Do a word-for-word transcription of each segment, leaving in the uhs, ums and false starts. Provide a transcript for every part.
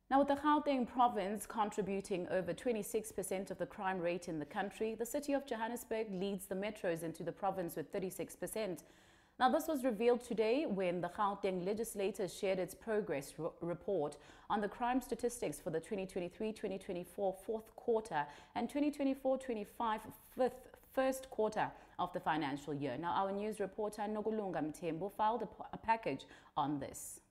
Now, with the Gauteng province contributing over twenty-six percent of the crime rate in the country, the City of Johannesburg leads the metros into the province with thirty-six percent. Now, this was revealed today when the Gauteng legislators shared its progress report on the crime statistics for the twenty twenty-three twenty twenty-four fourth quarter and twenty twenty-four twenty-five fifth first quarter of the financial year. Now, our news reporter Nogulunga Mthembu filed a, a package on this.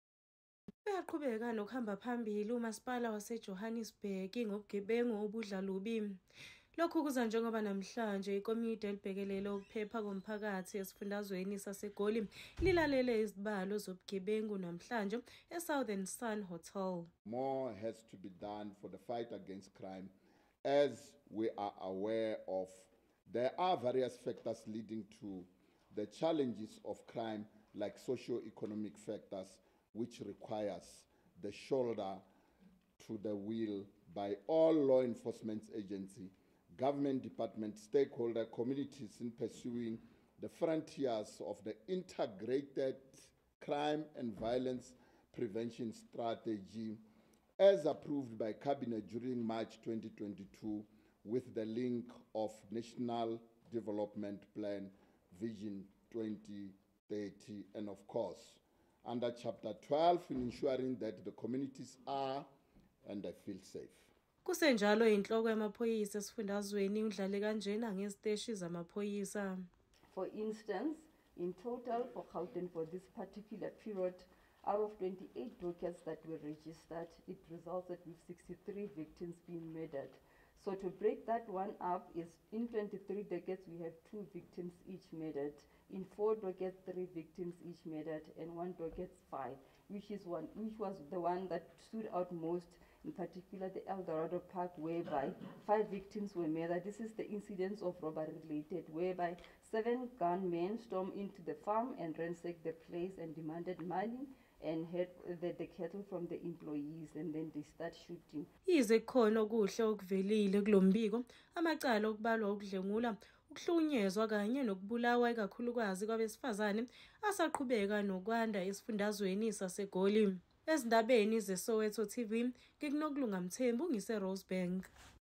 Uyaqhubeka nokuhamba phambili umasipala waseJohannesburg ngobugebengu obudlalubi. Lokhu kuza njengoba namhlanje ikomiti elibhekelele ukuphepha komphakathi esifundazweni saseGoli lilalele izibalo zobugebengu namhlanje eSouthern Sun Hotel. More has to be done for the fight against crime. As we are aware of, there are various factors leading to the challenges of crime, like socio-economic factors, which requires the shoulder to the wheel by all law enforcement agencies, government departments, stakeholder communities in pursuing the frontiers of the integrated crime and violence prevention strategy as approved by Cabinet during March twenty twenty-two with the link of National Development Plan Vision twenty thirty and of course under Chapter twelve in ensuring that the communities are and they feel safe. Kusenjalo inhloko yamaphoyisa esifundazweni udlale kanjena ngeziteshi zamaphoyisa. For instance, in total for Gauteng for this particular period, out of twenty-eight dockets that were registered, it resulted with sixty-three victims being murdered. So to break that one up is in twenty-three dockets we have two victims each murdered. In four dockets, three victims each murdered, and one docket five, which is one, which was the one that stood out most, in particular the Eldorado Park, whereby five victims were murdered. This is the incidents of robbery related, whereby seven gunmen stormed into the farm and ransacked the place and demanded money and had the, the cattle from the employees, and then they start shooting. Yize khona okuhle okuvelile kulombiko, amacala okubalwa ukudlengula, ukuhlukunyezwa kanye nokubulawa ikakhulukazi kwabesifazane asaqhubeka nokwanda esifundazweni saseGoli. Ezindabeni zeSoweto T V, ngikuNokulunga Mthembu ngise Rosebank.